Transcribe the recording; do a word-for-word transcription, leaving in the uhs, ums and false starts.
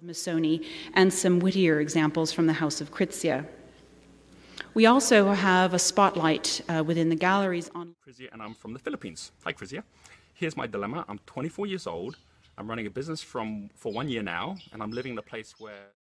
Missoni, and some wittier examples from the House of Krizia. We also have a spotlight uh, within the galleries on Krizia, and I'm from the Philippines. Hi Krizia. Here's my dilemma. I'm twenty-four years old. I'm running a business from for one year now, and I'm living in a place where